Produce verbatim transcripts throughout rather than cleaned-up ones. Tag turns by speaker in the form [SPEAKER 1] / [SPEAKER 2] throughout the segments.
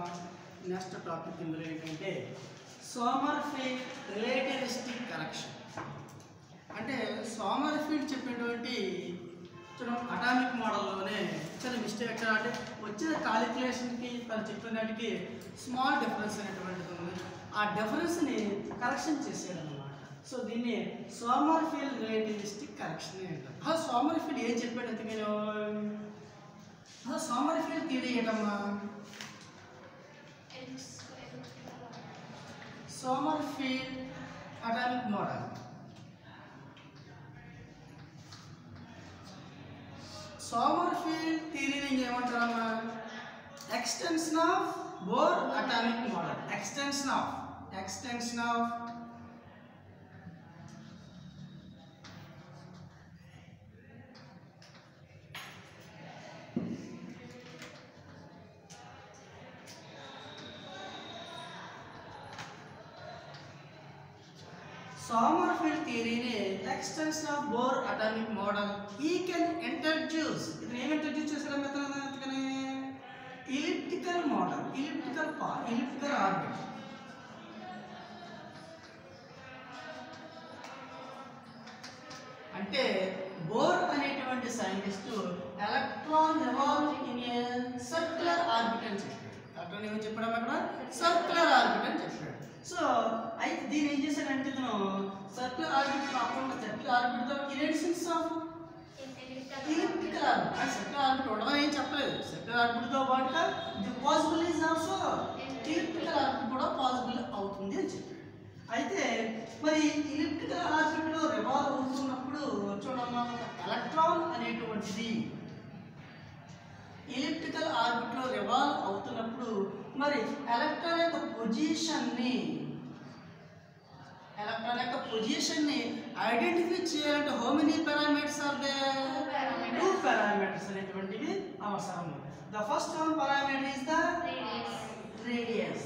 [SPEAKER 1] Next topic ఇందులో ఏంటంటే Sommerfeld relativistic correction. అంటే సోమర్ఫీల్డ్ చెప్పినటువంటి చూడండి అటామిక్ మోడల్లోనే చిన్న మిస్టేక్ అంటే వచ్చిన కాలిక్యులేషన్కి తను చెప్పిన దానికి స్మాల్ డిఫరెన్స్ అనేటువంటిది ఉంది. ఆ డిఫరెన్స్ని కరెక్షన్ చేసేయడం అనమాట. సో దీన్ని సోమర్ఫీల్డ్ రిలేటివిస్టిక్ కరెక్షన్ అంటారు. ఆ సోమర్ఫీల్డ్ ఏం చెప్పాడు అంతే నేను సోమర్ఫీల్డ్ థియరీ ఏంటమ్మా? సోమర్ఫీల్డ్ అటామిక్ మోడల్ సోమర్ఫీల్డ్ థియరీని ఏమంటారమ్మా? Extension of Bohr atomic model. Extension of extension of Sommerfeld theory ne extension of Bohr atomic model he can introduce idin em introduce chesara method antukane elliptical model elliptical path elliptical orbit ante Bohr అనేటువంటి scientist electron revolve in a circular orbit అని చెప్పాడు. Electron ఏమని చెప్పాడు అక్కడ? Circular orbit అని చెప్పాడు. So అయితే దీని ఏం చేశాడంటే ఇతను సర్క్యులర్ ఆర్బిట్ కాకుండా సర్క్యులర్ ఆర్బిట్ తో ఇరేడియన్స్ ఆఫ్ ఎలిప్టికల్ ఆర్బిట్ అంటే సర్క్యులర్ ఆర్బిట్ ఉండదని ఏం చెప్పలేదు. సర్క్యులర్ ఆర్బిట్ తో పాటుగా the possible is also elliptical orbit కూడా పాసిబుల్ అవుతుంది అని చెప్పాడు. అయితే మరి ఎలిప్టికల్ ఆర్బిట్ లో రివాల్వ్ అవుతున్నప్పుడు చూడమ్మా ఎలక్ట్రాన్ అనేటువంటిది ఎలిప్టికల్ ఆర్బిట్ లో రివాల్వ్ అవుతున్నప్పుడు మరి ఎలక్ట్రాన్ యొక్క పొజిషన్ ని ఎలక్ట్రాన్ యొక్క పొజిషన్ ని ఐడెంటిఫై చేయాలంటే how many parameters are there? Two parameters అనేటువంటివి అవసరం. The first one parameter is the radius.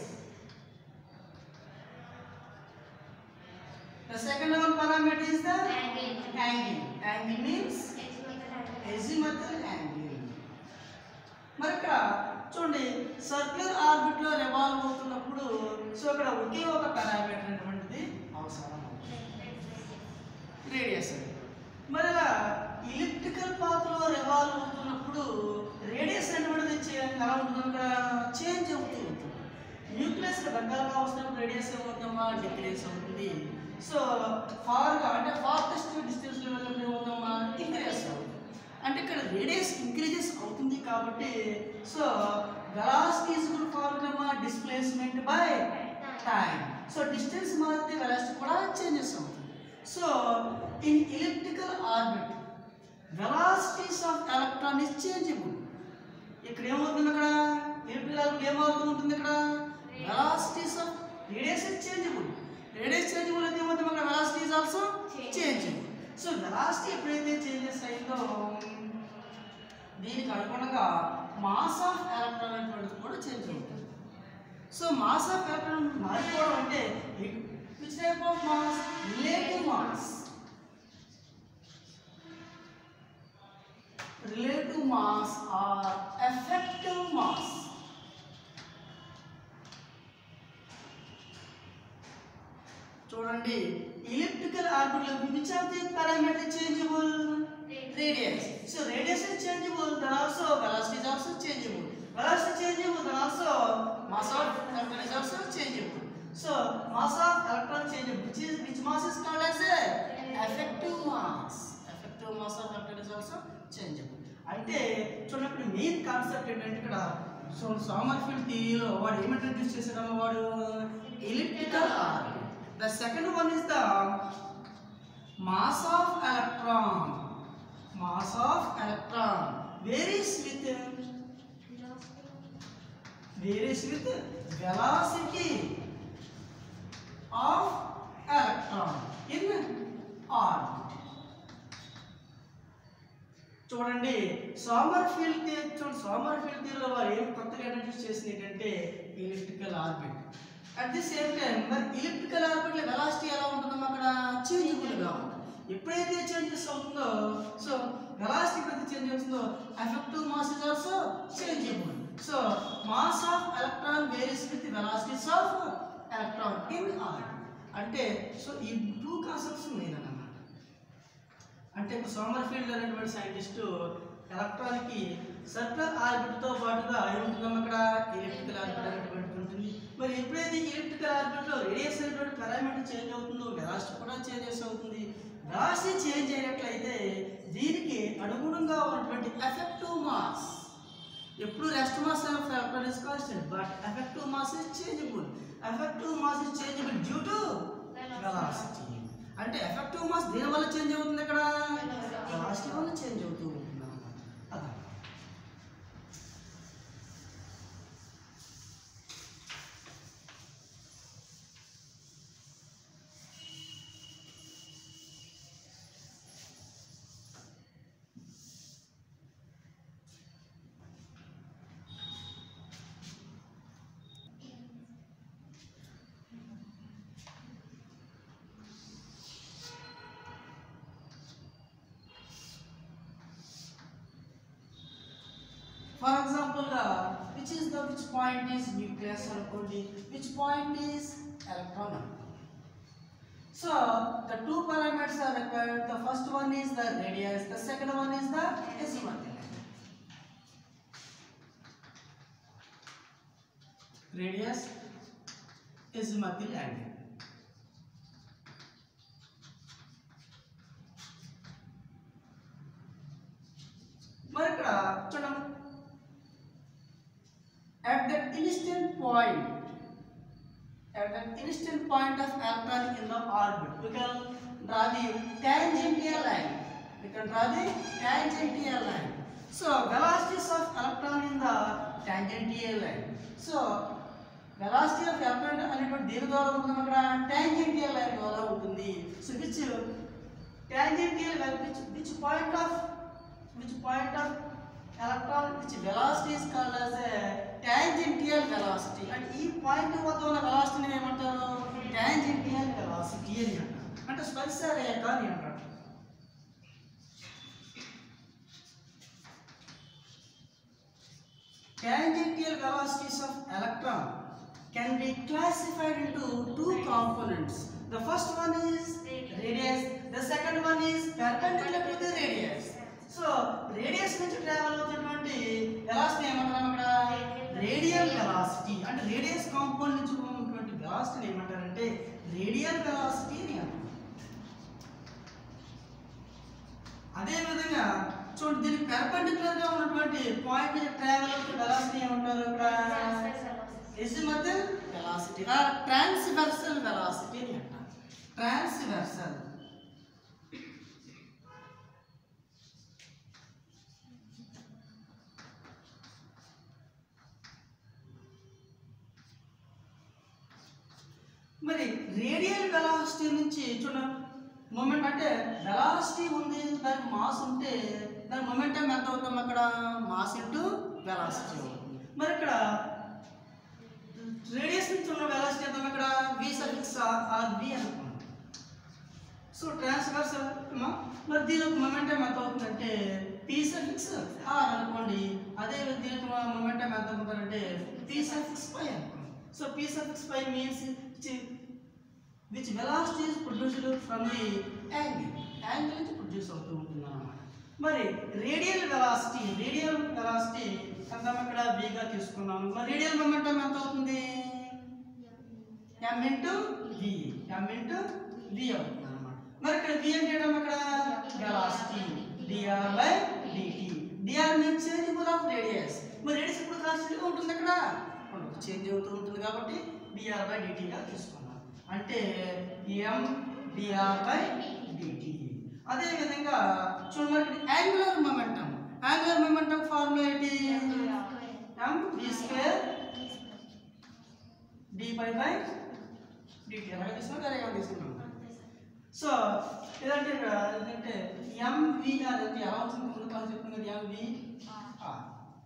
[SPEAKER 1] The second one parameter is the angle. Angle means azimuthal angle. మరి ఇక్కడ చూడండి సర్క్యులర్ ఆర్బిట్ లో రివాల్వ్ అవుతున్నప్పుడు సో ఇక్కడ ఒకే ఒక పారామీటర్ అనేటువంటిది అవసరం, రేడియస్. మరి అలా ఎలిప్టికల్ పాత్ లో రివాల్వ్ అవుతున్నప్పుడు రేడియస్ అనేటువంటిది ఎలా ఉంటుంది? అక్కడ చేంజ్ అవుతూ ఉంటుంది. న్యూక్లియస్ దగ్గరగా వస్తున్నప్పుడు రేడియస్ ఏమవుతుందమ్మా? డిక్రీస్ అవుతుంది. సో ఫార్గా అంటే ఫార్టెస్ట్ డిస్టెన్స్ లో వెళ్ళినప్పుడు ఏమవుతుందమ్మా? ఇంక్రీజ్ అవుతుంది. అంటే ఇక్కడ రేడియస్ ఇంక్రీజెస్ అవుతుంది కాబట్టి so velocity is equal formula displacement by time. So distance మారితే వెలాసిటీ కూడా చేంజెస్ అవుతుంది. So in elliptical orbit velocities of electron is changeable. ఇక్కడ ఏమవుతుంది? అక్కడ ఎలిప్టికల్ ఆర్బిట్ ఏమవుతూ ఉంటుంది? ఇక్కడ velocities of radius is changeable. Radius changeable అయితే ఏమవుతుంది? అక్కడ velocity is also changeable. So velocity ఎప్పుడైతే చేంజెస్ అయిందో దీనికి అనుగుణంగా మాస్ ఆఫ్ ఎలక్ట్రాన్ అనేటువంటిది కూడా చేంజ్ అవుతుంది. సో మాస్ ఆఫ్ ఎలక్ట్రాన్ మారిపోవడం అంటే which type of mass? Relative mass. Relative mass or effective mass. చూడండి ఎలిప్టికల్ ఆర్బిట్ లో which of the parameter changeable? Radius. So radius is changeable, then also velocity is also changeable. Velocity changeable, then also mass of electron is also changeable. So mass of electron changeable, which is which mass is called as a effective mass. Effective mass of electron is also changeable. అంటే చూడండి main concept ఏంటంటే ఇక్కడ so Sommerfeld థియరీలో వాడు ఏమి introduce చేశాడమ్మా? వాడు elliptical orbit. The second one is the mass of electron. Mass of electron varies with varies with velocity of electron in orbit. చూడండి Sommerfeld theory చూడండి సోమర్ఫీల్డ్ థియరీలో వారు ఏం కొత్తగా ఇంట్రడ్యూస్ చేసింది ఏంటంటే elliptical orbit. At the same time మరి elliptical orbit లో వెలాసిటీ ఎలా ఉంటుందమ్మా? అక్కడ చేంజబుల్ గా ఉంటుంది. ఎప్పుడైతే చేంజెస్ అవుతుందో సో వెలాసిటీ ఎప్పుడైతే చేంజ్ అవుతుందో effective mass is also changeable. So mass of electron of electron in orbit. అంటే సో ఈ టూ కాన్సెప్ట్స్ మెయిన్ అన్నమాట. అంటే ఇప్పుడు సోమర్ఫీల్డ్ అనేటువంటి సైంటిస్టు ఎలక్ట్రాన్కి సర్కులర్ ఆర్బిట్తో పాటుగా ఏముంటుందమ్మా అక్కడ ఎలిప్టికల్ ఆర్బిట్ అనేటువంటి ఉంటుంది. మరి ఎప్పుడైతే ఎలిప్టికల్ ఆర్బిట్లో రేడియస్ అనేటువంటి పారామీటర్ చేంజ్ అవుతుందో వెలాసిటీ కూడా చేంజెస్ అవుతుంది. వెలాసిటీ చేంజ్ అయినట్లయితే దీనికి అనుగుణంగా ఉన్నటువంటి ఎఫెక్టివ్ మాస్ ఎప్పుడు rest mass of electron is constant but effective mass is changeable. Effective mass is changeable due to velocity. అంటే ఎఫెక్టివ్ మాస్ దేని వల్ల చేంజ్ అవుతుంది ఇక్కడ వెలాసిటీ వల్ల చేంజ్ అవుతూ ఉంటుంది అన్నమాట. అదా for example uh, which is the which point is nucleus అనుకోండి, which point is electron. So the two parameters are required. The first one is the radius, the second one is the azimuth. Radius, azimuthal angle. మరి ఇక్కడ చూడండి, at that instant point, at that instant point of electron in the orbit, we can draw the tangential line. We can draw the tangential line. So velocities of electron in the tangential line. So velocity of electron అనేటువంటి దేని ద్వారా ఉంటుంది అక్కడ tangential line ద్వారా ఉంటుంది. So which tangential line, which which point of which point of electron which velocity is called as a tangential velocity. And ఈ point వద్ద ఉన్న వెలాసిటీని ఏమంటారు tangential velocity అని అంటారు. అంటే స్పర్శ రేఖ అని అంటారు. Tangential velocities of electron can be classified into two components. The first one is radius, the second one is perpendicular to the radius. So radius నుంచి ట్రావెల్ అవుతున్నటువంటి వెలాసిటీ ఏమంటారు అక్కడ రేడియల్ వెలాసిటీ. అంటే రేడియస్ కాంపౌండ్ నుంచి ఉన్నటువంటి వెలాసిటీని ఏమంటారంటే radial velocity అని అంటారు. అదే విధంగా చూడండి, దీనికి పెర్పెండిక్యులర్ గా ఉన్నటువంటి పాయింట్ నుంచి ట్రావెల్ అవుతున్న వెలాసిటీ ఏమంటారు ఇక్కడ azimuthal velocity or transversal velocity అని అంటారు. ట్రాన్స్వర్సల్. మరి రేడియల్ వెలాసిటీ నుంచి చూడండి, మొమెంట్ అంటే వెలాసిటీ ఉంది, దానికి మాస్ ఉంటే దాని మొమెంటం ఎంత అవుతాం అక్కడ మాస్ ఇంటూ వెలాసిటీ. మరి ఇక్కడ రేడియస్ నుంచి ఉన్న వెలాసిటీ ఎంత ఇక్కడ v సఫిక్స్ ఆర్ v అనుకున్నాం. సో ట్రాన్స్వర్సల్ మరి దీని యొక్క మొమెంటం ఎంత అవుతుందంటే p సఫిక్స్ r అనుకోండి. అదే దీని యొక్క మొమెంటం ఎంత అవుతుందంటే p సఫిక్స్ పై అనుకోండి. So p suffix pi means which velocity is produced from the angle. Angle నుంచి ప్రొడ్యూస్ అవుతూ ఉంటుంది అన్నమాట. మరి రేడియల్ వెలాసిటీ రేడియల్ వెలాసిటీ ఎంత ఇక్కడ v గా తీసుకున్నాము. మరి రేడియల్ మొమెంటం ఎంత అవుతుంది m into v, m into v అవుతుంది అన్నమాట. మరి ఇక్కడ v అంటే ఏంటమ్మా ఇక్కడ velocity dr by dt. dr means changeable of radius. మరి రేడియస్ ఇప్పుడు కాన్స్టెంట్ గా ఉంటుంది అక్కడ చేంజ్ అవుతూ ఉంటుంది కాబట్టి dr by dt గా తీసుకున్నాం. అంటే m dr by dt. అదే విధంగా చూడండి, angular momentum angular momentum formula ఏంటి m v square d pi by dt. ఎలా తీసుకున్నాం అదే తీసుకున్నాం. సో ఇదంటే ఇక్కడ ఏంటంటే mvr అంటే ఎలా అవుతుంది ముందు క్లాస్ చెప్పుకున్నది mvr.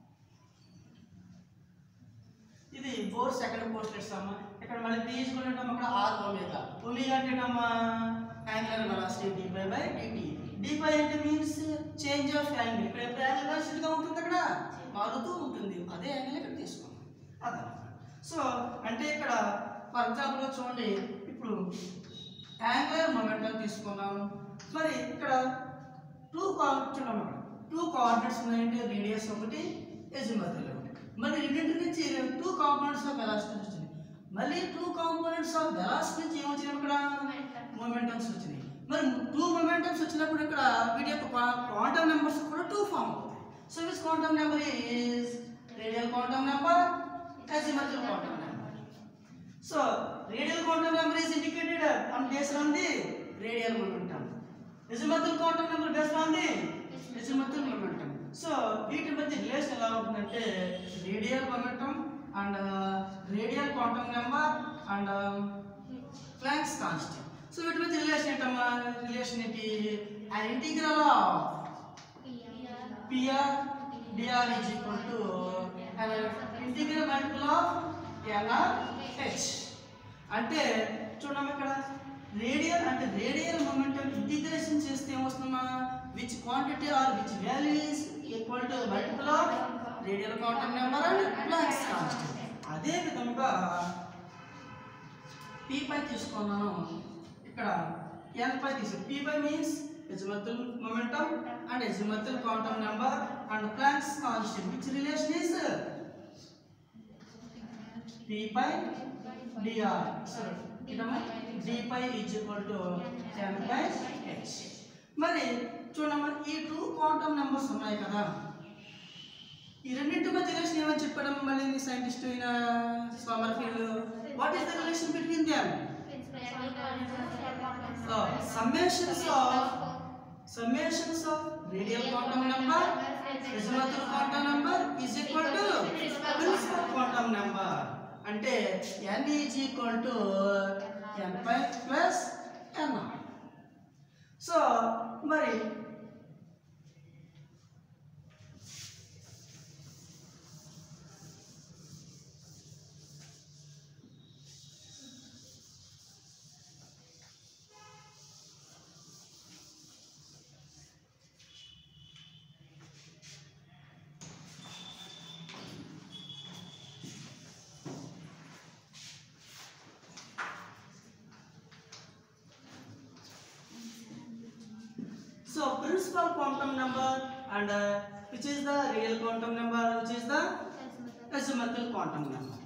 [SPEAKER 1] ఇది ఫోర్ సెకండ్ పోస్ట్ ఇస్తామా. ఇక్కడ మళ్ళీ p తీసుకుంటాం అక్కడ r ఒమేగా. ఒమేగా అంటే ఏమమ్మా angular velocity d pi by dt. d pi అంటే మీన్స్ చేంజ్ ఆఫ్ యాంగిల్. ఇక్కడ ఎప్పుడు యాంగిల్ వెలాసిటీ గా ఉంటుంది అక్కడ మారుతూ ఉంటుంది. అదే యాంగిల్ ఇక్కడ తీసుకున్నాం అదన్నమాట. సో అంటే ఇక్కడ ఫర్ ఎగ్జాంపుల్ చూడండి, ఇప్పుడు యాంగులర్ మొమెంటం తీసుకున్నాను. మరి ఇక్కడ టూ చూడమ్మా, టూ కోఆర్డినేట్స్ ఉన్నాయంటే రేడియస్ ఒకటి, ఎజిమతల్ ఒకటి. మరి రెండింటి నుంచి టూ కాంపోనెంట్స్ ఆఫ్ వెలాసిటీ వచ్చినాయి. మళ్ళీ టూ కాంపోనెంట్స్ ఆఫ్ వెలాసిటీ నుంచి ఏమొచ్చినాయి? ఇక్కడ మొమెంటమ్స్ వచ్చినాయి. మరి టూ మొమెంటమ్స్ వచ్చినప్పుడు ఇక్కడ వీటి యొక్క క్వాంటమ్ నెంబర్స్ కూడా టూ ఫామ్ అవుతాయి. So which quantum number is radial quantum number, azimuthal quantum number. So radial quantum number is indicated on based on the radial momentum. Azimuthal quantum number based on the azimuthal momentum. So వీటి మధ్య relation ఎలా ఉంటుందంటే radial momentum and radial quantum number and Planck's constant. So వీటి మధ్య relation ఏంటమ్మా? Relation ఏంటి? an integral of pr dr is equal to an integral multiple of nrh. అంటే చూడమ్మా, ఇక్కడ రేడియల్ అంటే రేడియల్ మొమెంటం ఇంటిగ్రేషన్ చేస్తే ఏమొస్తుందమ్మా? Which quantity or which value is equal to multiple of radial quantum number and Planck's constant. అదే విధంగా p పై తీసుకున్నాను, ఇక్కడ n పై తీసు. p pi means azimuthal momentum and azimuthal quantum number and Planck's constant. Which relation is p pi dr? So d pi is equal to n by h. మరి చూడమ్మా, ఈ two quantum numbers ఉన్నాయి కదా, ఈ రెండింటి మధ్య relation ఏమని చెప్పడం మళ్ళీ సైంటిస్ట్ అయిన Sommerfeld? What is the relation between them? Summations of summations of radial quantum number, azimuthal quantum number is equal to principal quantum number. అంటే n is equal to n pi plus n. So మరి so principal quantum number and uh, which is the real quantum number, which is the azimuthal quantum number.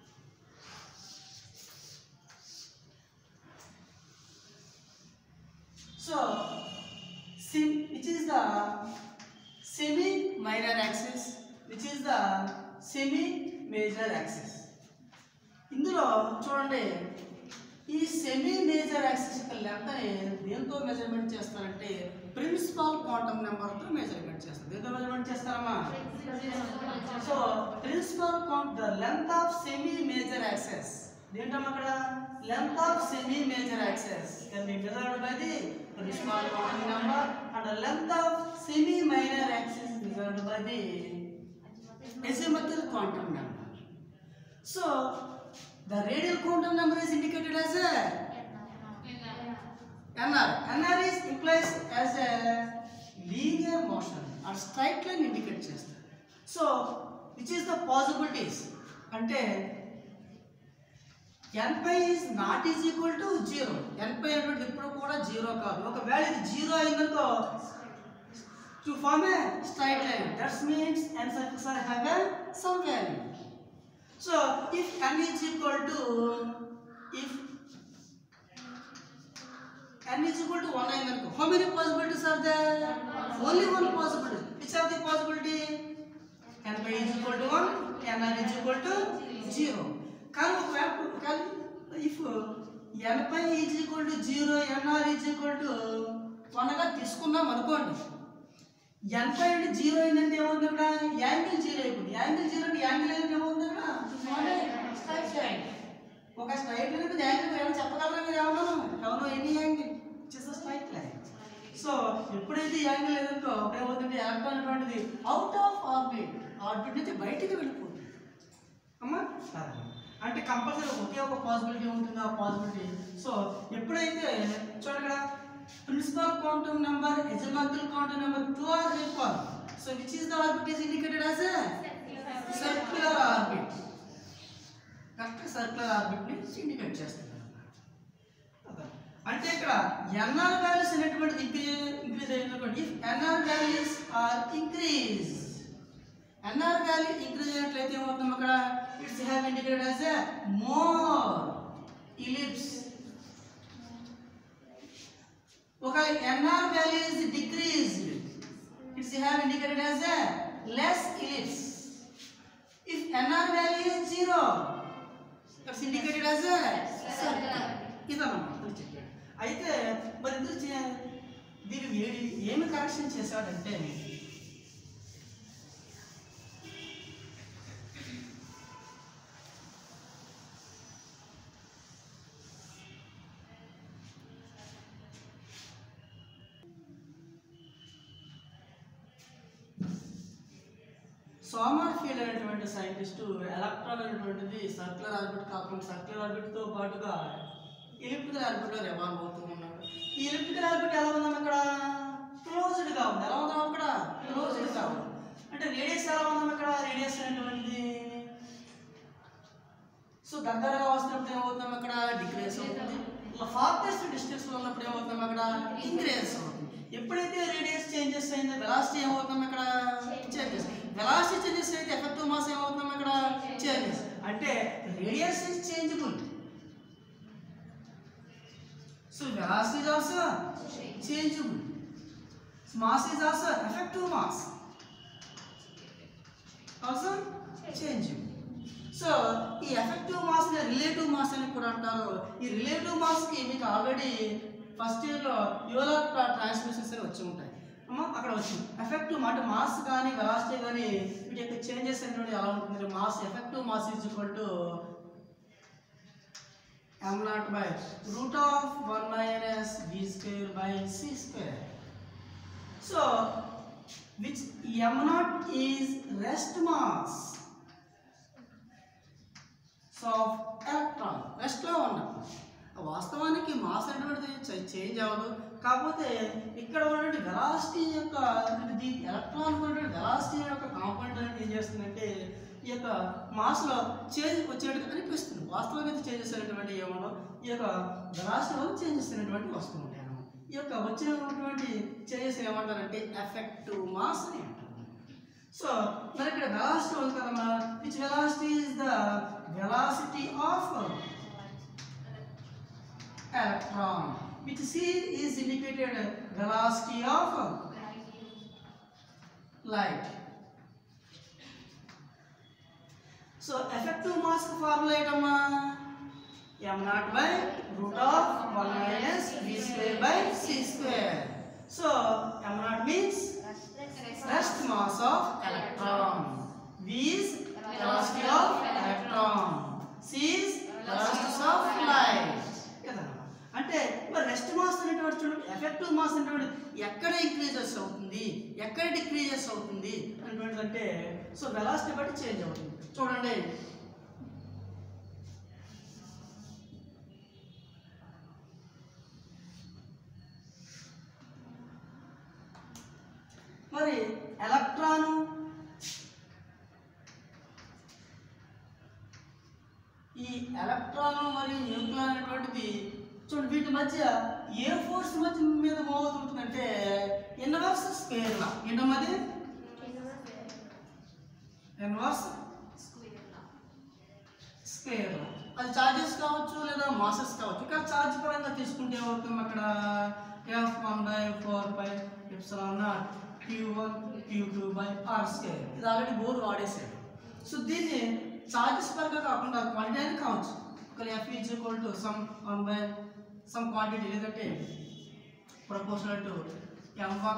[SPEAKER 1] So sim which is the semi minor axis, which is the semi major axis. ఇందులో చూడండి, ఈ semi major axis యొక్క లెంగ్త్ని దేంతో measurement చేస్తారంటే principal quantum నెంబర్తో measurement చేస్తారు. దేంతో measurement చేస్తారమ్మా? So principal quant the length of semi major axis, దేంటమ్మా అక్కడ? Length of semi major axis can be measured by the principal quantum number and the length of semi minor axis measured by the azimuthal quantum number. So the radial quantum number is indicated as a nr. nr is implies as a linear motion or straight line indicate chestar. So which is the possibilities? Ante n pi is not is equal to zero. n pi అంటే ఇప్పుడు కూడా zero కాదు. ఒకవేళ ఇది zero అయిందనుకో, to form a straight line, that means n circles are have a some value. So if n is equal to, if n is equal to one అయిందనుకో, how many possibilities are there? Only one possibility. Which are the possibility? n pi is equal to one, nr is equal to zero. కానీ ఒకవేళ if n pi is equal to zero, nr is equal to one గా తీసుకున్నాం అనుకోండి, n pi అంటే zero అయిందంటే ఏమవుతుంది? ఇక్కడ angle zero అయిపోయింది. యాంగిల్ జీరో అంటే యాంగిల్ అయితే ఏమవుతుంది? ఒక స్ట్రైట్ లైన్ మీద యాంగిల్ ఏమైనా చెప్పగలరా మీరు? ఏమన్నా ఎవరో ఎనీ యాంగిల్ చేసే స్ట్రైట్ లైన్. సో ఎప్పుడైతే యాంగిల్ లేదంటో ఏమవుతుంది? ఎలక్ట్రాన్ అనేటువంటిది అవుట్ ఆఫ్ ఆర్బిట్, ఆర్బిట్ నుంచి బయటికి వెళ్ళిపోతుంది అమ్మా. అంటే కంపల్సరీ ఒకే ఒక పాసిబిలిటీ ఉంటుంది, ఆ పాసిబిలిటీ. సో ఎప్పుడైతే చూడగల principal quantum number, azimuthal quantum number, two are equal. So which is the orbit is indicated as a circular orbit. Correct circular ఆర్బిట్ని ఇండికేట్ చేస్తుంది. అంటే ఇక్కడ ఎన్ఆర్ వాల్యూస్ అనేటువంటిది ఇంక్రీజ్ ఇంక్రీజ్ అయినటువంటి if n r values are increase n r value increase అయినట్లయితే ఏమవుతుంది అక్కడ it's have indicated as a more ellipse. ఒకవేళ n r value is decreased it's have indicated as a less ellipse. If n r value is zero it's indicated as a circle. ఇదన్నమాట చెప్పాడు. అయితే మరి ఇందులో దీన్ని ఏమి కరెక్షన్ చేశాడంటే సోమర్ఫీల్డ్ అనేటువంటి సైంటిస్టు ఎలక్ట్రాన్ అనేటువంటిది సర్క్యులర్ ఆర్బిట్ కాకుండా సర్క్యులర్ ఆర్బిట్తో పాటుగా ఎలిప్టికల్ ఆర్బిట్లో రివాల్వ్ అవుతూ ఉన్నాడు. ఈ ఎలిప్టికల్ ఆర్బిట్ ఎలా ఉందాం ఇక్కడ క్లోజ్డ్గా ఉంది. ఎలా ఉందాం అక్కడ క్లోజ్డ్గా ఉంది. అంటే రేడియస్ ఎలా ఉందాం ఇక్కడ రేడియస్ అనేటువంటిది సో దగ్గరగా వస్తున్నప్పుడు ఏమవుతాం అక్కడ డిక్రీస్ అవుతుంది. ఫార్టెస్ట్ డిస్టెన్స్ ఉన్నప్పుడు ఏమవుతాం అక్కడ ఇంక్రీజ్ అవుతుంది. ఎప్పుడైతే రేడియస్ చేంజెస్ అయిందో వెలాసిటీ ఏమవుతాం ఇక్కడ చేంజెస్. వెలాసిటీ చేంజెస్ అయితే ఎఫెక్టివ్ మాస్ ఏమవుతాం ఇక్కడ చేంజెస్. అంటే radius is changeable. So velocity is also changeable. Mass is also effective mass. Also changeable. So ఈ effective mass ని relative mass అని కూడా అంటారు. ఈ relative mass కి మీకు ఆల్రెడీ ఫస్ట్ ఇయర్ లో యూలర్ ట్రాన్స్మిషన్స్ అని వచ్చి ఉంటాయి. అమ్మా అక్కడ వచ్చింది ఎఫెక్టివ్ అంటే మాస్ కానీ వెలాసిటీ కానీ వీటి యొక్క చేంజెస్ అనేటువంటి ఎలా ఉంటుంది. Mass effective mass is equal to m naught by root of one minus v square by c square. So which m naught is rest mass so of electron rest లో ఉన్నప్పుడు వాస్తవానికి mass అనేటువంటిది change అవ్వదు. కాకపోతే ఇక్కడ ఉన్నటువంటి velocity యొక్క electron ఉన్నటువంటి వెలాసిటీ యొక్క కాంపోనెంట్ అనేది ఏం చేస్తుందంటే ఈ యొక్క మాస్లో చేంజ్ వచ్చేటట్టు అనిపిస్తుంది. వాస్తవంగా చేంజెస్ అనేటువంటి ఏమో ఈ యొక్క వెలాసిటీ వల్ల చేంజెస్ అనేటువంటి వస్తూ ఉంటాయి అన్నమాట. ఈ యొక్క వచ్చినటువంటి చేంజెస్ ఏమంటారంటే ఎఫెక్టివ్ మాస్ అని అంటారు. సో మరి ఇక్కడ వెలాసిటీ ఉంది కదమ్మా. Which velocity is the velocity of electron which c is indicated velocity of light. So effective mass formula etamma m naught by root of one minus v square by c square. So m naught means rest mass of electron, v is velocity of electron, c is velocity of light. అంటే మరి rest mass అనేటువంటి చూడండి effective mass అనేటువంటి ఎక్కడ increases అవుతుంది ఎక్కడ decreases అవుతుంది అనేటువంటిది అంటే సో వెలాసిటీ బట్టి చేంజ్ అవుతుంది. చూడండి మరి ఎలక్ట్రాను ఈ ఎలక్ట్రాను మరియు న్యూక్లియర్ అనేటువంటిది చూడండి వీటి మధ్య ఏ ఫోర్స్ మధ్య మీద మూవ్ అవుతుంటుందంటే ఇన్వర్స్ స్క్వేర్ లా. ఏంటమ్మది ఇన్వర్స్ స్క్వేర్ లా. అది చార్జెస్ కావచ్చు లేదా మాసెస్ కావచ్చు. ఇక్కడ చార్జ్ పరంగా తీసుకుంటే ఏమవుతుంది అక్కడ F one by four by epsilon naught q one q two by r square. ఇది ఆల్రెడీ బోర్డు వాడేసాడు. సో దీన్ని చార్జెస్ పరంగా కాకుండా క్వాంటిటీ అని కావచ్చు. ఒక F is equal to some one by some quantity లేదంటే proportional to m one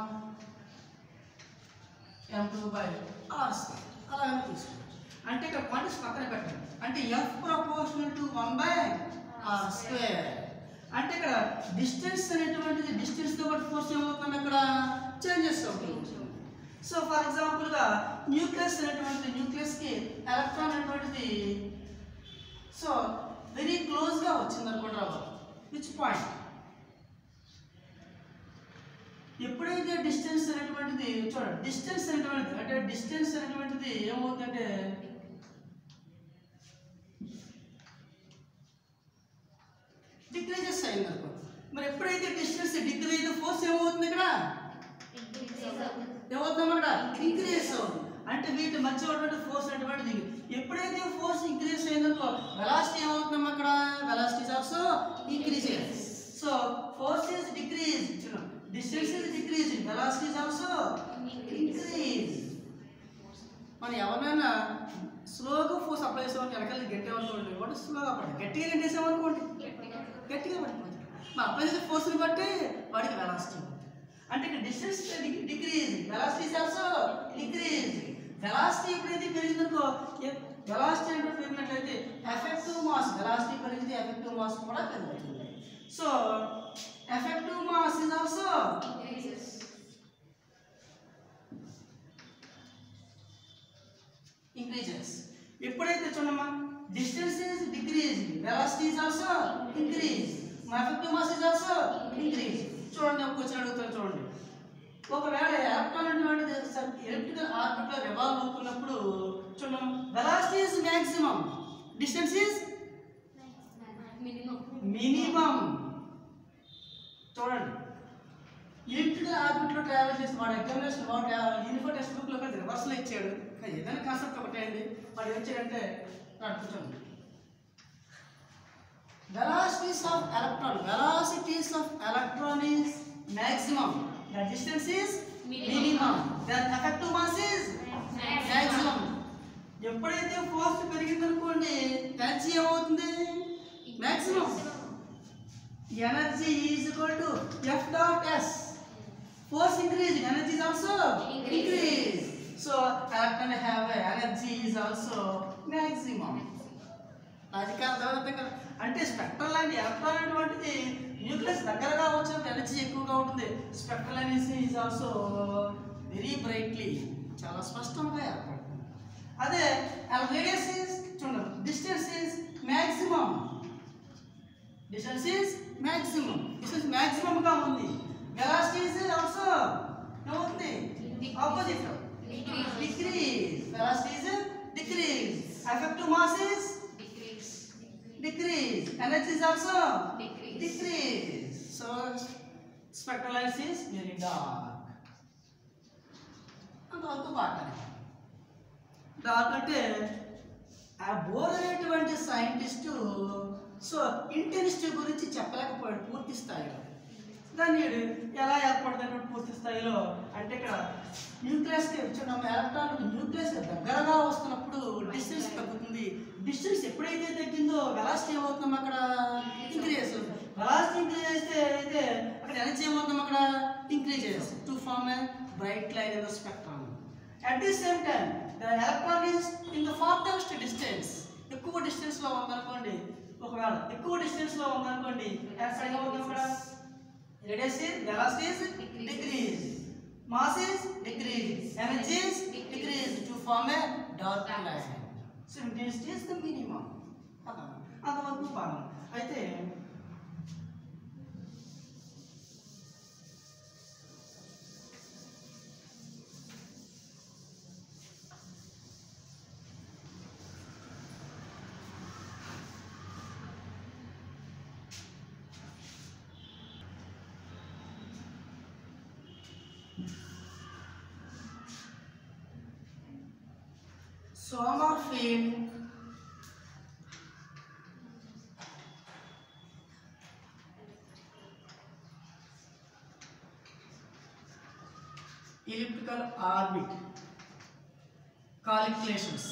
[SPEAKER 1] m two by r square అలాగే తీసుకోవచ్చు. అంటే ఇక్కడ క్వాంటిటీస్ పక్కన పెట్టండి. అంటే F proportional to one by r square. అంటే ఇక్కడ డిస్టెన్స్ అనేటువంటిది డిస్టెన్స్తో పాటు ఫోర్స్ ఏమవుతుంది అక్కడ చేంజెస్ అవుతుంది. సో ఫర్ ఎగ్జాంపుల్గా న్యూక్లియస్ అనేటువంటిది న్యూక్లియస్కి ఎలక్ట్రాన్ అనేటువంటిది సో వెరీ క్లోజ్గా వచ్చింది అనుకోండి రాబో. విచ్ పాయింట్ ఎప్పుడైతే డిస్టెన్స్ అనేటువంటిది చూడండి డిస్టెన్స్ అనేటువంటిది అంటే డిస్టెన్స్ అనేటువంటిది ఏమవుతుందంటే డిక్రీజెస్ అయింది అనుకో. మరి ఎప్పుడైతే డిస్టెన్స్ డిక్రీజ్ అయితే ఫోర్స్ ఏమవుతుంది ఇక్కడ? ఏమవుతుంది అక్కడ? ఇంక్రీజ్ అవుతుంది. అంటే వీటి మధ్య ఉన్నటువంటి ఫోర్స్ అటువంటిది ఎప్పుడైతే ఫోర్స్ ఇంక్రీజ్ అయిందనుకో వెలాసిటీ ఏమవుతుందమ్మా అక్కడ? Velocity is also increases. So force is decrease, distance is decrease, velocity is also increase. మనం ఎవరైనా స్లోగా ఫోర్స్ అప్లై చేసామని వెనకాల గట్టిగా కూడా స్లోగా పడి గట్టిగా గంటేసామనుకోండి గట్టిగా పడిపోతుంది. మనం అప్లై చేసే ఫోర్స్ని బట్టి వాడికి వెలాసిటీ. అంటే ఇక్కడ distance decrease, velocity is also decrease. Velocity ఎప్పుడైతే పెరిగిందనుకో వెలాసిటీ అంటే పెరిగినట్లయితే ఎఫెక్టివ్ మాస్, వెలాసిటీ పెరిగితే ఎఫెక్టివ్ మాస్ కూడా పెరుగుతుంది. So effective mass is also increases. ఎప్పుడైతే చూడమ్మా distance is decrease, velocity is also increase, effective mass is also increase. చూడండి ఒక క్వశ్చన్ అడుగుతాను చూడండి. ఒకవేళ ఎలక్ట్రాన్ అనేటువంటిది ఎలిప్టికల్ ఆర్బిట్ లో రివాల్వ్ అవుతున్నప్పుడు చూడండి velocity is maximum, distance is minimum. చూడండి ఎలిప్టికల్ ఆర్బిట్ లో ట్రావెల్ చేసి వాడు ఎగ్జామినేషన్ వాడు యూనిఫామ్ టెక్స్ట్ బుక్ లో రివర్స్ లో ఇచ్చాడు. ఏదైనా కాన్సెప్ట్ ఒకటే అండి. వాడు ఏం వచ్చాడంటే చూడండి velocities of electron, velocities of electron is maximum, the distance is minimum, then effective mass is maximum. ఎప్పుడైతే ఫోర్స్ పెరిగిందనుకోండి ఎనర్జీ ఏమవుతుంది? Maximum. Energy is equal to F dot s. Force increase, energy is also increase. So electron have energy is also maximum. అది కాదు అర్థం కదా. అంటే spectral line electron అనేటువంటిది nucleus దగ్గరగా వచ్చినప్పుడు ఎనర్జీ ఎక్కువగా ఉంటుంది. Spectral line is also very brightly, చాలా స్పష్టంగా ఏర్పడుతుంది. అదే రేడియస్ ఈజ్ చూడండి distance is maximum, distance is maximum, distance maximum గా ఉంది. వెలాసిటీ ఈజ్ ఆల్సో ఏమవుతుంది? Opposite, decrease. Velocity is decrease, effective mass is decrease, energy is also decrease, decrease. So spectral lines is very dark. And also water dark అంటే ఆ bore అనేటువంటి scientist so intensity గురించి చెప్పలేకపోయాడు పూర్తి స్థాయిలో. దాన్ని ఎలా ఏర్పడుతుంది పూర్తి స్థాయిలో అంటే ఇక్కడ న్యూక్లియస్ ఎలక్ట్రాన్ న్యూక్లియస్ దగ్గరగా వస్తున్నప్పుడు డిస్టెన్స్ తగ్గుతుంది. డిస్టెన్స్ ఎప్పుడైతే తగ్గిందో వెలాసిటీ ఏమవుతుందో అక్కడ ఇంక్రీజ్. వెలాసిటీ ఇంక్రీజ్ అయితే అయితే అక్కడ ఎనర్జీ ఏమవుతుందో అక్కడ increases to form a bright line in the spectrum. At the same time the electron is in the farthest distance. ఎక్కువ డిస్టెన్స్ లో ఉందనుకోండి, ఒకవేళ ఎక్కువ డిస్టెన్స్ లో ఉందనుకోండి ఎక్కడ ఏమవుతుంది అక్కడ radius is, velocity is decrease, mass is decrease, energy is decrease to form a dark line. So intensity is the minimum. అదా అంతవరకు బాగా అయితే Sommerfeld elliptical orbit calculations.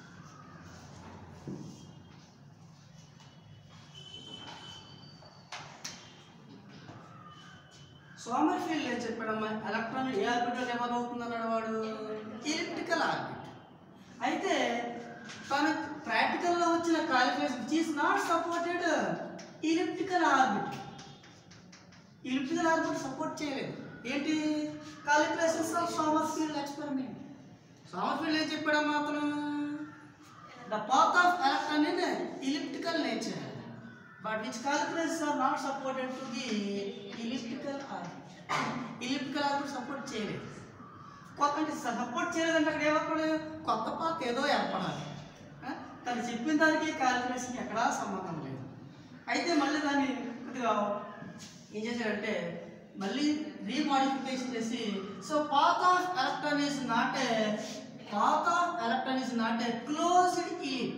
[SPEAKER 1] Sommerfeld ఏం చెప్పాడమ్మా ఎలక్ట్రాన్ ఏ ఆర్బిట్లో రివాల్వ్ అవుతుంది అన్నాడు వాడు ఎలిప్టికల్ ఆర్బిట్. అయితే తన ప్రాక్టికల్లో వచ్చిన calculation which is not supported elliptical orbit. Elliptical orbit support చేయలేదు. ఏంటి calculations of Sommerfeld experiment. Sommerfeld ఏం చెప్పాడమ్మా అతను the path of electron in elliptical nature but which calculations are not supported to the elliptical orbit. Elliptical orbit support చేయలేదు. కొత్త అంటే support చేయలేదంటే అక్కడ ఏమనుకోండి కొత్త పాత్ ఏదో ఏర్పడాలి. తను చెప్పిన దానికి క్యాలిక్యులేషన్కి ఎక్కడా సంబంధం లేదు. అయితే మళ్ళీ దాన్ని కొద్దిగా ఏం చేశారంటే మళ్ళీ రీమాడిఫికేషన్ చేసి so path of electron is not a path of electron is not a closed ellipse.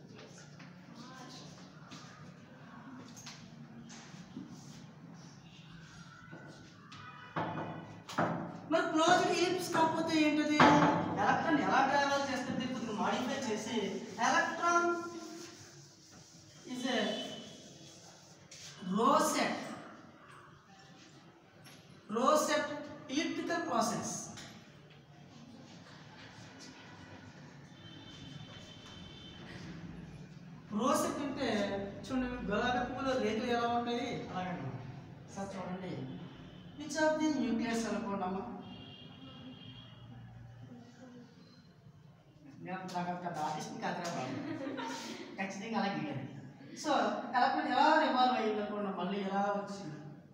[SPEAKER 1] మరి క్లోజ్డ్ ఈలిప్స్ కాకపోతే ఏంటది? ఎలక్ట్రాన్ ఎలా ట్రావెల్ చేస్తుంది కొద్దిగా మాడిఫై చేసి electron is a rosette rosette elliptical process. Rosette అంటే చూడండి గులాబీ పువ్వులో రేకులు ఎలా ఉంటాయి అలాగే సార్ చూడండి. విచ్ ఆఫ్ ది న్యూక్లియస్ అనుకోండమ్మా ఆర్టిస్ట్ కాదురా ఖచ్చితంగా అలా గీయాలి. సో ఎలక్ట్రాన్ ఎలా రివాల్వ్ అయ్యింది అనుకోండి మళ్ళీ ఎలా వచ్చింది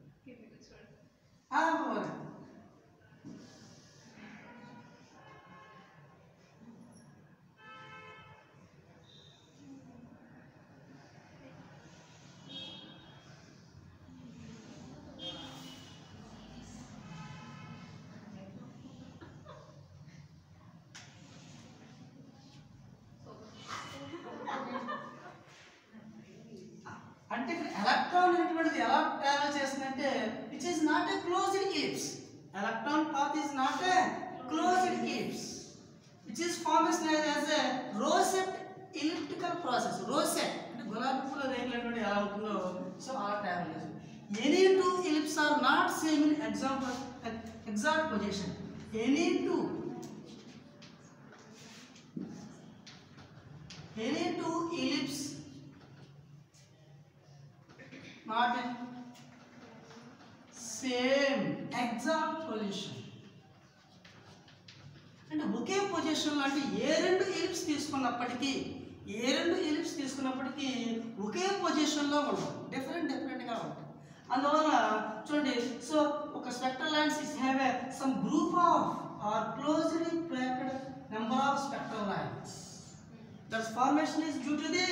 [SPEAKER 1] అంటే ఇక్కడ ఎలక్ట్రాన్ అనేటువంటిది ఎలా ట్రావెల్ చేస్తుందంటే which is not a closed ellipse. Electron path is not a closed ellipse which is formation as a rosette elliptical process. Rosette అంటే గులాబీ పూల రేకులు అనేటువంటి ఎలా ఉంటుందో సో అలా ట్రావెల్ చేస్తుంది. Any two ellipses are not same in example exact position. Any two any two ellipses not in same exact position. అంటే ఒకే పొజిషన్ అంటే ఏ రెండు ఎలిప్స్ తీసుకున్నప్పటికీ ఏ రెండు ఎలిప్స్ తీసుకున్నప్పటికీ ఒకే పొజిషన్లో ఉండవు, డిఫరెంట్ డిఫరెంట్గా ఉంటాయి. అందువల్ల చూడండి సో ఒక spectral lines is have a some group of or closely packed number of spectral lines. That's formation is due to the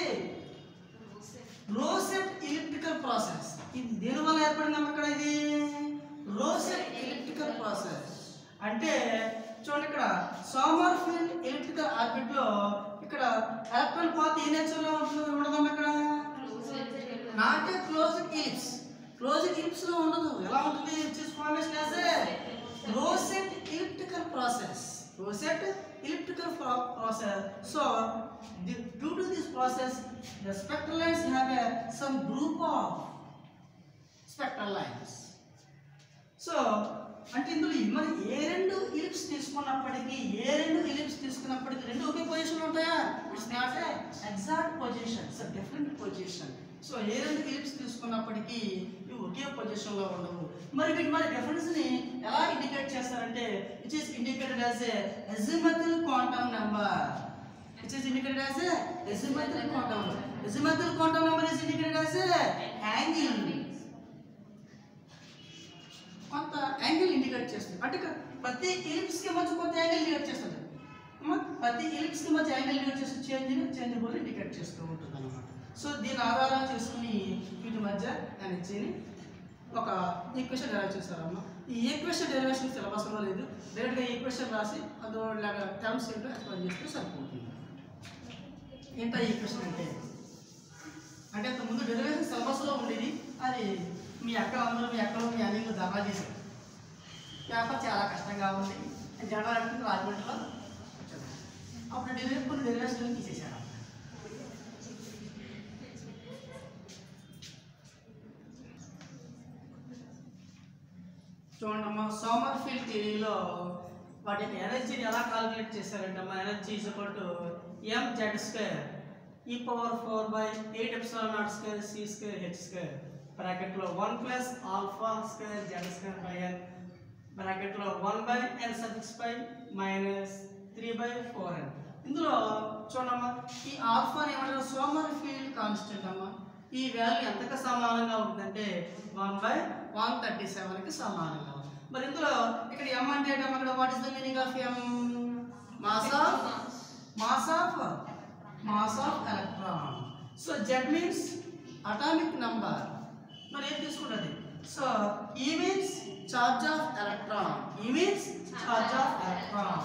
[SPEAKER 1] rosette elliptical process. ఇది దేని వల్ల ఏర్పడిందమ్మ ఇక్కడ? ఇది రోసెట్ elliptical process. అంటే చూడండి ఇక్కడ సోమర్ఫీల్డ్ ఎలిప్టికల్ ఆర్బిట్ లో ఇక్కడ ఎలక్ట్రాన్ పాత్ ఏ నేచర్ లో ఉంటుంది ఉండదమ్మ? ఇక్కడ not a closed ellipse. Closed ellipse లో ఉండదు. ఎలా ఉంటుంది? It is formation as a rosette elliptical process. Rosette elliptical process. So the, due to this process the spectral lines have a some group of spectral lines. So అంటే ఇందులో మరి ఏ రెండు ellipse తీసుకున్నప్పటికీ ఏ రెండు ellipse తీసుకున్నప్పటికీ రెండు ఒకే పొజిషన్ ఉంటాయా? It's not a exact position, it's different position. So ఏ రెండు ఎలిప్స్ తీసుకున్నప్పటికీ ఇవి ఒకే పొజిషన్లో ఉండవు. మరి వీటి మరి డిఫరెన్స్ని ఎలా ఇండికేట్ చేస్తారంటే it is indicated as a azimuthal quantum number. It is indicated as a azimuthal quantum number. Azimuthal quantum number is indicated as a angle. కొంత యాంగిల్ ఇండికేట్ చేస్తుంది. అంటే ప్రతి ఎలిప్స్ కి మధ్య కొంత యాంగిల్ ఇండికేట్ చేస్తుంది. ప్రతి ఎలిప్స్ కి మధ్య యాంగిల్ ఇండికేట్ చేస్తుంది. చేంజ్ చేంజ్ కూడా ఇండికేట్ చేస్తూ ఉంటుంది అన్నమాట. సో దీని ఆధారం చేసుకుని వీటి మధ్య ఎనర్జీని ఒక ఈక్వేషన్ డెరైవ్ చేస్తారమ్మా. ఈ ఈక్వేషన్ డెరివేషన్ సిలబస్లో లేదు. డైరెక్ట్గా ఈక్వేషన్ రాసి అందులో టర్మ్స్ ఏంటో ఎక్స్ప్లెయిన్ చేస్తే సరిపోతుంది. ఏంటో ఈక్వేషన్ అంటే అంటే అంతకుముందు డెరివేషన్ సిలబస్లో ఉండేది. అది మీ అక్కలు అందరూ మీ అక్కలు మీ అన్నీళ్ళు ధర్నా చేశారు. పేపర్ చాలా కష్టంగా ఉంది. జనరల్ యాక్టింగ్ రాజమండ్రిలో అప్పుడు డెలివరీ కొన్ని డెరివేషన్ తీసేశారు. చూడండి అమ్మా, సోమర్ఫీల్డ్ థియరీలో వాటి ఎనర్జీని ఎలా కాలిక్యులేట్ చేశారంటే అమ్మా energy is equal to m Z square e power four by eight epsilon naught square c square h square బ్రాకెట్లో one plus alpha square Z square by n బ్రాకెట్లో one by n suffix by minus three by four n. ఇందులో చూడమ్మా ఈ alpha ఏమంటారు? Sommerfeld constant అమ్మా. ఈ value ఎంతకు సమానంగా ఉంటుందంటే వన్ బై వన్ థర్టీ సెవెన్కి సమానంగా. మరి ఇందులో ఇక్కడ ఎం అంటే ఏంటమ్మా? ఇక్కడ what is the meaning of m? Mass of mass of mass of electron. So Z means atomic number. మరి ఏం తీసుకుంటుంది? So e means charge of electron, e means charge of electron.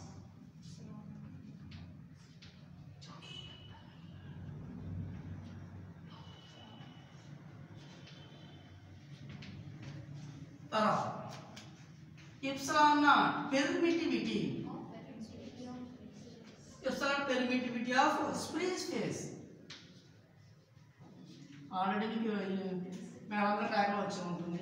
[SPEAKER 1] తర్వాత epsilon naught permittivity, epsilon permittivity of free space. Already మీకు madam ట్యాగ్లో వచ్చి ఉంటుంది.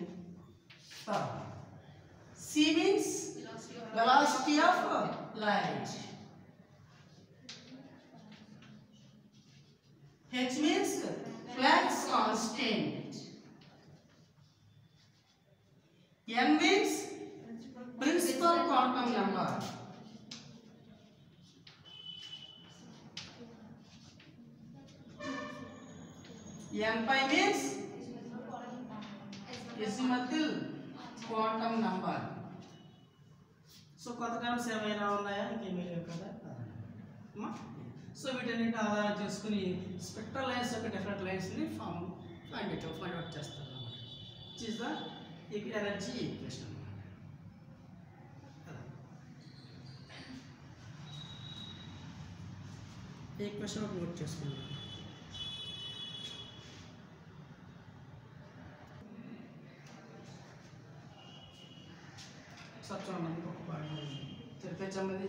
[SPEAKER 1] C means velocity of light, h means flux constant, n means principal quantum number, n pi means azimuthal quantum number. So కొత్త concepts ఏమైనా ఉన్నాయా? ఇంకేమీ లేవు కదా. సో వీటన్నిటిని ఆధారం చేసుకుని స్పెక్ట్రల్ లైన్స్ యొక్క డిఫరెంట్ లైన్స్ని form find out find out చేస్తారు అన్నమాట. Which is the energy equation. Equation note చేసుకుందాం. సత్యం ఒక బాగా తెలిపించమ్మది.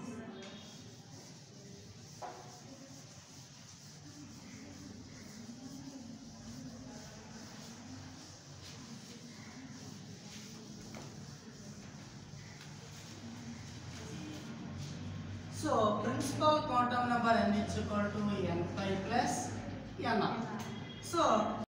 [SPEAKER 1] So principal quantum number n is equal to n pi plus n r. So